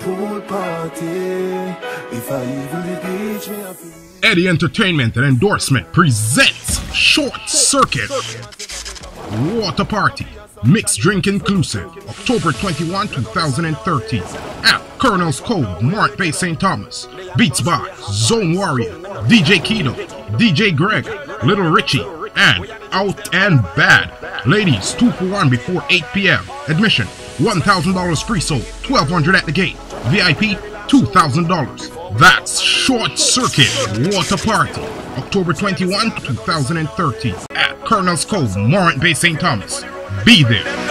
pool party. If I even the beach, me I feel. Eddie Entertainment and Endorsement presents Short Circuit Water Party, mixed drink inclusive, October 21, 2013, at Colonel's Cove, Mart Bay, St. Thomas. Beats by Zone Warrior, DJ Keto, DJ Greg, Little Richie, and Out and Bad. Ladies, 2 for 1 before 8 p.m. Admission, $1,000 free sold, $1,200 at the gate. VIP, $2,000. That's Short Circuit Water Party, October 21, 2013, at Colonel's Cove, Mart Bay, St. Thomas. Be there.